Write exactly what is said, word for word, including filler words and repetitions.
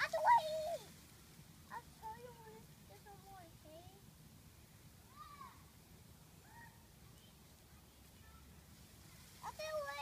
Ate, wait! I'll tell you when there's no more, okay? Ate, wait!